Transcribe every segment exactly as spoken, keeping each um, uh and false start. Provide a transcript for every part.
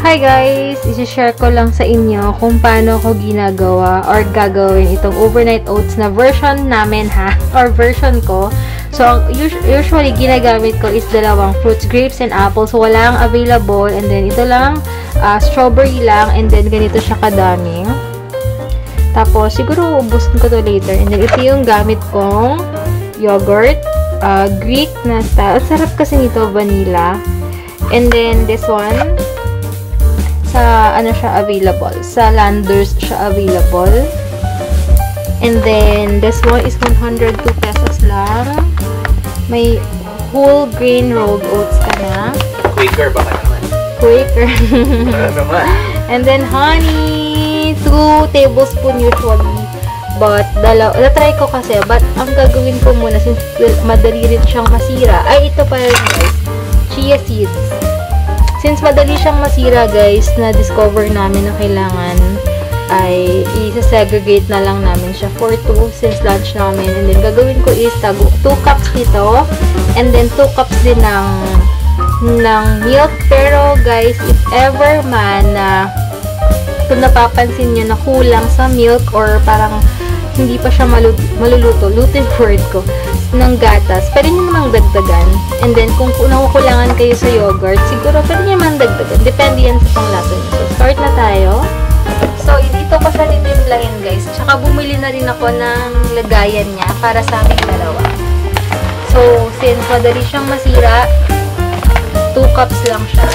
Hi guys! Isi-share ko lang sa inyo kung paano ko ginagawa or gagawin itong overnight oats na version namin ha, or version ko. So, usually ginagamit ko is dalawang fruits, grapes and apples. So, wala ang available and then ito lang, uh, strawberry lang and then ganito siya kadaming. Tapos, siguro ubusin ko to later. And then ito yung gamit kong yogurt, uh, Greek na style. Ang sarap kasi nito, vanilla. And then this one, sa ano siya available, sa Landers siya available. And then this one is one hundred two pesos lang. May whole grain rolled oats ka na. Quaker baka naman. Quaker. naman. And then honey, two tablespoon usually. But dalaw, na-try ko kasi, but ang gagawin ko muna since madali rin siyang masira. Ay, ito pa rin guys. Chia seeds. Since madali siyang masira guys, na-discover namin na kailangan ay i-segregate na lang namin siya for two since lunch namin. And then gagawin ko is two cups nito and then two cups din ng, ng milk. Pero guys, if ever man na kung napapansin nyo na kulang sa milk or parang hindi pa siya malu maluluto, luto word ko, ng gatas, pwede nyo namang dagdagan. And then, kung nakukulangan kayo sa yogurt, siguro pwede nyo namang dagdagan. Depende yan sa panglasa nyo. So, start na tayo. So, dito ko siya titimplahin, guys. Tsaka, bumili na rin ako ng lagayan niya para sa aming dalawa. So, since madali siyang masira, two cups lang siya.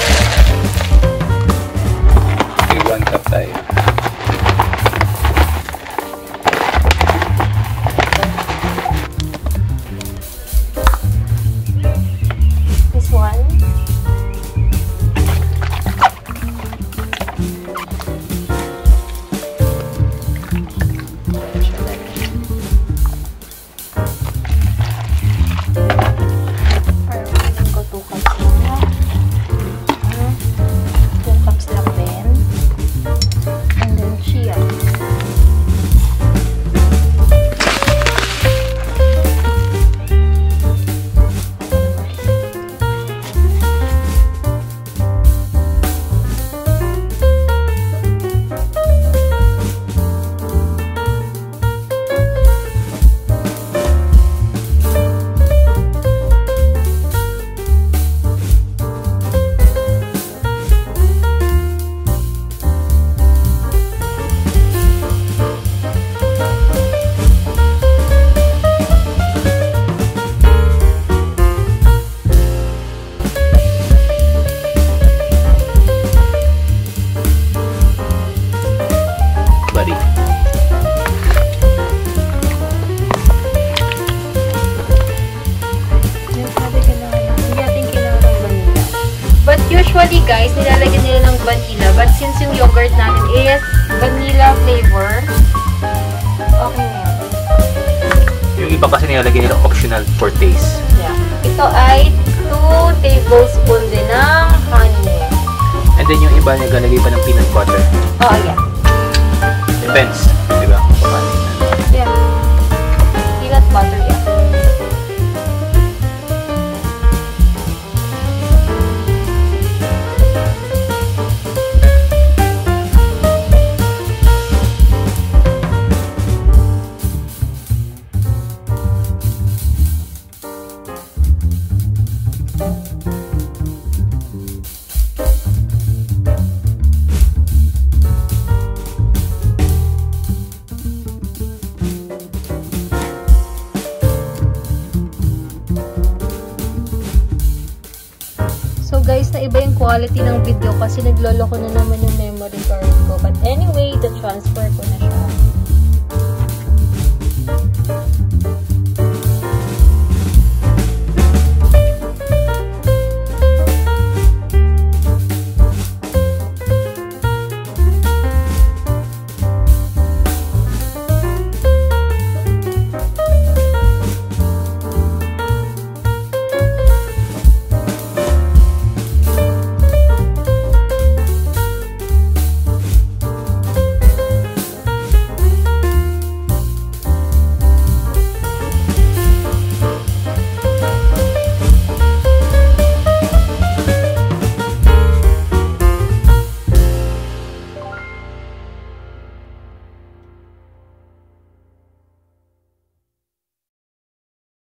Okay, one cup tayo. Usually guys, nilalagyan nila ng vanilla. But since yung yogurt natin is vanilla flavor, okay na yan. Yung iba kasi nilalagyan nila optional for taste. Yeah. Ito ay two tablespoon din ng honey. And then yung iba nilalagay pa ng peanut butter. Oh, yeah. Depends. Diba? Yeah. Peanut butter, yeah. So guys, na iba yung quality ng video kasi nagloloko na naman yung memory card ko. But anyway, the transfer ko na siya.